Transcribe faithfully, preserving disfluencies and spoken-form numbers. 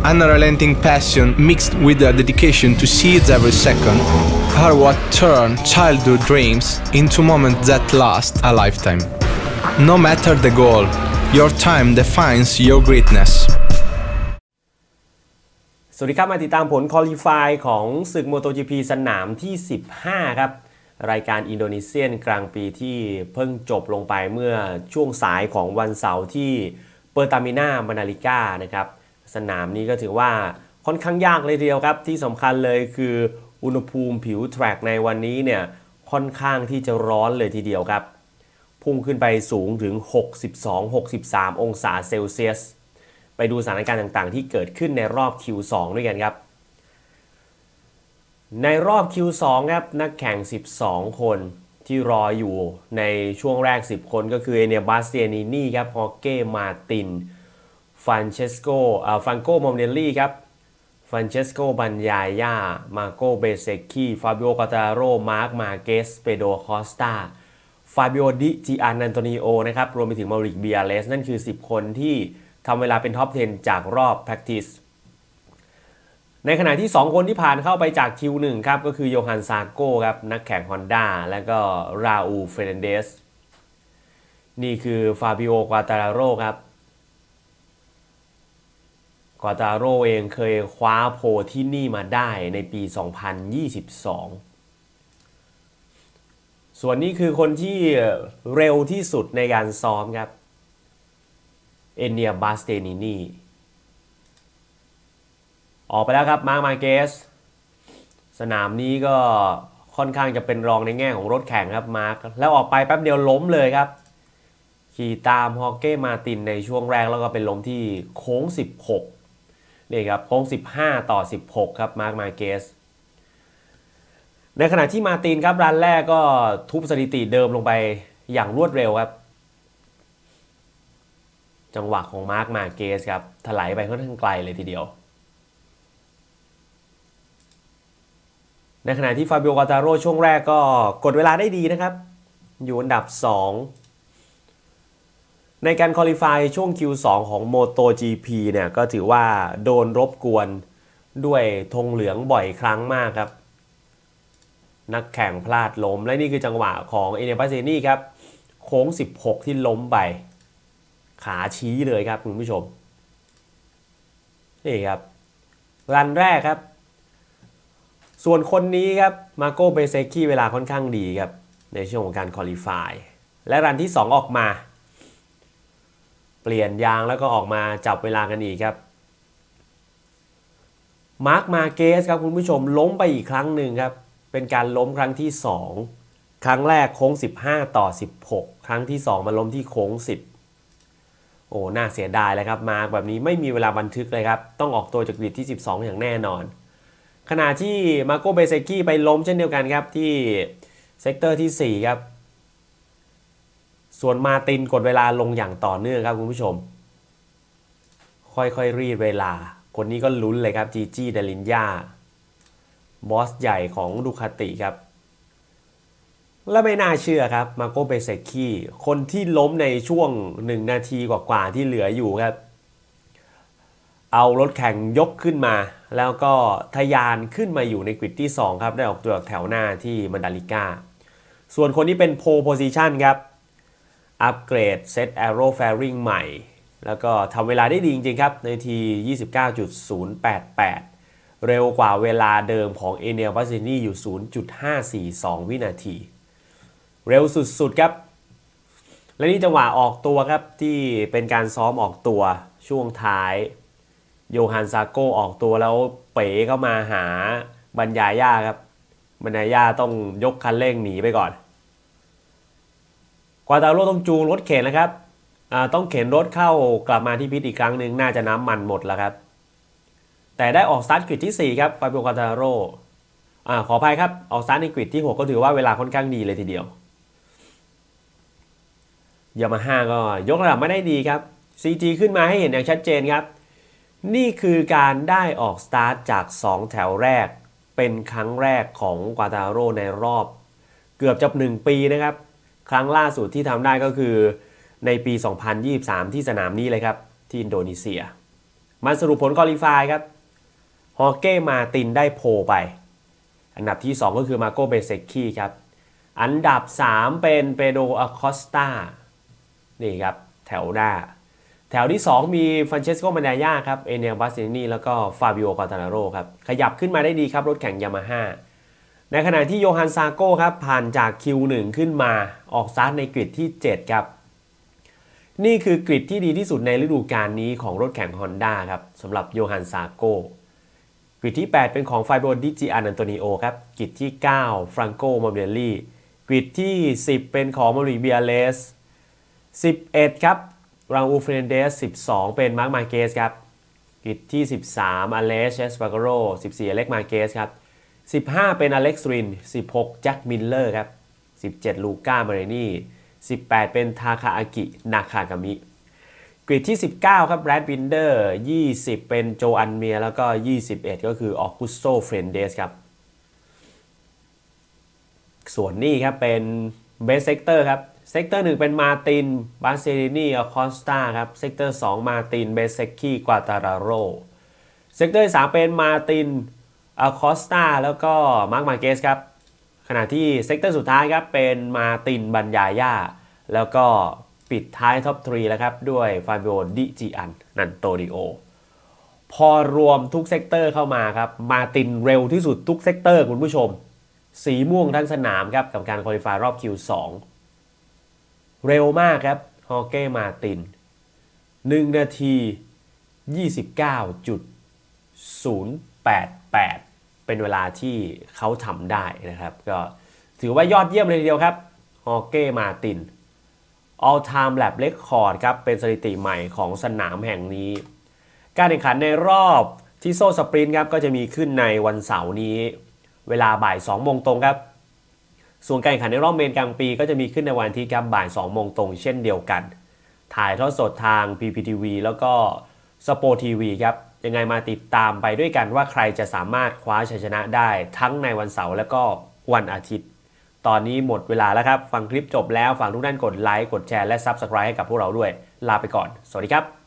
unrelenting passion mixed with a dedication to seize every second are what turn childhood dreams into moments that last a lifetime. No matter the goal, your time defines your greatness. สวัสดีครับมาติดตามผลคอลิฟายของศึก โมโต จี พี สนามที่สิบห้าครับรายการอินโดนีเซียนกลางปีที่เพิ่งจบลงไปเมื่อช่วงสายของวันเสาร์ที่เปอร์ตามิน่ามานาลิกานะครับสนามนี้ก็ถือว่าค่อนข้างยากเลยทีเดียวครับที่สำคัญเลยคืออุณหภูมิผิวแทร็กในวันนี้เนี่ยค่อนข้างที่จะร้อนเลยทีเดียวครับพุ่งขึ้นไปสูงถึง หกสิบสองถึงหกสิบสาม องศาเซลเซียสไปดูสถานการณ์ต่างๆที่เกิดขึ้นในรอบ คิว สอง ด้วยกันครับในรอบ คิว สอง ครับนักแข่งสิบสองคนที่รออยู่ในช่วงแรกสิบคนก็คือเอเนีย บาสเตียนินีครับ ฮอเก้ มาติน ฟรานเชสโกอ่าฟรานโก มอมเนลลี่ครับ ฟรานเชสโก บันยาย่า มาโก เบเซกคี ฟาบิโอ กาตาโร มาร์ค มาเกส เปโดร คอสตา ฟาบิโอ ดิ จิอัน อันโตนิโอนะครับรวมไปถึงมาริก เบียเลสนั่นคือสิบคนที่ทำเวลาเป็นท็อปสิบจากรอบ practice ในขณะที่สองคนที่ผ่านเข้าไปจาก คิว หนึ่ง ครับก็คือโยฮัน ซาโก้ครับนักแข่ง Honda และก็ราอูล เฟรนันเดสนี่คือฟาบิโอ กวาตาโรครับกวาตาโรเองเคยคว้าโพลที่นี่มาได้ในปี สองพันยี่สิบสอง ส่วนนี้คือคนที่เร็วที่สุดในการซ้อมครับเอเนีย บาสเตนินีออกไปแล้วครับมาร์ค มาเกสสนามนี้ก็ค่อนข้างจะเป็นรองในแง่ของรถแข่งครับมาร์คแล้วออกไปแป๊บเดียวล้มเลยครับขี่ตามฮอเก้ มาตินในช่วงแรกแล้วก็เป็นล้มที่โค้งสิบหกนี่ครับโค้งสิบห้าต่อสิบหกครับมาร์ค มาเกสในขณะที่มาตินครับรันแรกก็ทุบสถิติเดิมลงไปอย่างรวดเร็วครับจังหวะของมาร์ค มาเกสครับถลายไปค่อนข้างไกลเลยทีเดียวในขณะที่ฟาบิโอ กาตาโรช่วงแรกก็กดเวลาได้ดีนะครับอยู่อันดับสองในการคอลิฟายช่วง คิว สอง ของ โมโต จี พี เนี่ยก็ถือว่าโดนรบกวนด้วยธงเหลืองบ่อยครั้งมากครับนักแข่งพลาดล้มและนี่คือจังหวะของเอเนีย บาสเตนินีครับโค้งสิบหกที่ล้มไปขาชี้เลยครับคุณผู้ชมนี่ครับรันแรกครับส่วนคนนี้ครับมาโก เบเซกคีเวลาค่อนข้างดีครับในช่วงของการคอลิฟายและรันที่สองออกมาเปลี่ยนยางแล้วก็ออกมาจับเวลากันอีกครับมาร์ค มาเกสครับคุณผู้ชมล้มไปอีกครั้งหนึ่งครับเป็นการล้มครั้งที่สองครั้งแรกโค้งสิบห้าต่อสิบหกครั้งที่สองมาล้มที่โค้งสิบโอ้น่าเสียดายเลยครับมาร์คแบบนี้ไม่มีเวลาบันทึกเลยครับต้องออกตัวจากกริดที่สิบสองอย่างแน่นอนขณะที่มาโก เบเซกคีไปล้มเช่นเดียวกันครับที่เซกเตอร์ที่สี่ครับส่วนมาตินกดเวลาลงอย่างต่อเนื่องครับคุณผู้ชมค่อยๆรีดเวลาคนนี้ก็ลุ้นเลยครับจีจี้ เดลินยาบอสใหญ่ของดูคาติครับและไม่น่าเชื่อครับมาโก เบเซกคีคนที่ล้มในช่วงหนึ่งนาทีกว่าๆที่เหลืออยู่ครับเอารถแข่งยกขึ้นมาแล้วก็ทะยานขึ้นมาอยู่ในกริดที่สองครับได้ออกตัวแถวหน้าที่มานาลิกาส่วนคนที่เป็นโพลโพซิชันครับอัปเกรดเซตแอโรแฟริงใหม่แล้วก็ทำเวลาได้ดีจริงๆครับในที ยี่สิบเก้าจุดศูนย์แปดแปด เร็วกว่าเวลาเดิมของเอเนีย บาสเตนินีอยู่ ศูนย์จุดห้าสี่สอง วินาทีเร็วสุดๆครับและนี่จังหวะออกตัวครับที่เป็นการซ้อมออกตัวช่วงท้ายโยฮัน ซาโก้ออกตัวแล้วเป๋เข้ามาหาบันยาย่าครับบันยาย่าต้องยกคันเร่งหนีไปก่อนกวาตาโรต้องจูงรถเข็นนะครับต้องเข็นรถเข้ากลับมาที่พิทอีกครั้งหนึ่งน่าจะน้ำมันหมดแล้วครับแต่ได้ออกสตาร์ทกริดที่สี่ครับฟาบิโอ กาตาโรอ่าขออภัยครับออกสตาร์ทในกริดที่หกก็ถือว่าเวลาค่อนข้างดีเลยทีเดียวยามาฮ่าก็ยกระดับไม่ได้ดีครับ ซี จี ขึ้นมาให้เห็นอย่างชัดเจนครับนี่คือการได้ออกสตาร์ทจากสองแถวแรกเป็นครั้งแรกของกวาตาโรในรอบเกือบจะหนึ่งปีนะครับครั้งล่าสุดที่ทำได้ก็คือในปี สองพันยี่สิบสาม ที่สนามนี้เลยครับที่อินโดนีเซียมาสรุปผลคอลิฟายครับฮอเก้มาตินได้โพไปอันดับที่สองก็คือมาโกเบเซคีครับอันดับสามเป็นเปโดรอคอสตานี่ครับแถวหน้าแถวที่สองมีฟรานเชสโกมันดายาครับเอเนียลบาสตินีแล้วก็ฟาบิโอกอตานาโรครับขยับขึ้นมาได้ดีครับรถแข่งยามาฮ่าในขณะที่โยฮันซาโก้ครับผ่านจาก คิว หนึ่ง ขึ้นมาออกสตาร์ทในกริดที่เจ็ดครับนี่คือกริดที่ดีที่สุดในฤดูกาลนี้ของรถแข่ง Honda ครับสำหรับโยฮันซาโก้กริดที่แปดเป็นของไฟโบดิจิอันอันโตนิโอครับกริดที่เก้าฟรังโกมอร์เบลลี่กริดที่สิบเป็นของมาริเบียเลสสิบเอ็ดครับราอูลเฟรนเดสสิบสองเป็นมาร์คมาร์เกสครับกริดที่สิบสามอเลชเอสปาโกโรสิบสี่อเล็กมาร์เกสครับสิบห้าเป็นอเล็กซ์รินสิบหกแจ็คมิลเลอร์ครับสิบเจ็ดลูก้ามาเรนีสิบแปดเป็นทาคาอากินาคากามิกริดที่สิบเก้าครับแรดบินเดอร์ยี่สิบเป็นโจอันเมียแล้วก็ยี่สิบเอ็ดก็คือออกุสโตเฟรนเดสครับส่วนนี้ครับเป็นเบสเซกเตอร์ครับเซกเตอร์หนึ่งเป็นมาตินบาสเซรินีอคอสตาครับเซกเตอร์สองมาตินเบสเซกคีกวาตาราโรเซกเตอร์สามเป็นมาตินอคอสตาแล้วก็มาร์คมาร์เกสครับขณะที่เซกเตอร์สุดท้ายครับเป็นมาตินบันยาย่าแล้วก็ปิดท้ายท็อปทรีแล้วครับด้วยฟาบิโอดิจิอันนันโตริโอพอรวมทุกเซกเตอร์เข้ามาครับมาตินเร็วที่สุดทุกเซกเตอร์คุณผู้ชมสีม่วงทั้งสนามครับกับการควอลิฟายรอบ คิว สอง เร็วมากครับฮอเก้มาตินหนึ่งนาที ยี่สิบเก้าจุดศูนย์แปดแปด เป็นเวลาที่เขาทำได้นะครับก็ถือว่ายอดเยี่ยมเลยทีเดียวครับฮอเก้มาติน All Time Lap Record ครับเป็นสถิติใหม่ของสนามแห่งนี้การแข่งขันในรอบที่โซ่สปรินต์ครับก็จะมีขึ้นในวันเสาร์นี้เวลาบ่ายสองโมงตรงครับส่วนการแข่งขันในรอบเมนกลางปีก็จะมีขึ้นในวันอาทิตย์ครับบ่ายสองโมงตรงเช่นเดียวกันถ่ายทอดสดทาง พี พี ที วี แล้วก็สโปทีวีครับยังไงมาติดตามไปด้วยกันว่าใครจะสามารถคว้าชัยชนะได้ทั้งในวันเสาร์และก็วันอาทิตย์ตอนนี้หมดเวลาแล้วครับฟังคลิปจบแล้วฝากทุกท่านกดไลค์กดแชร์และ ซับสไครบ์ ให้กับพวกเราด้วยลาไปก่อนสวัสดีครับ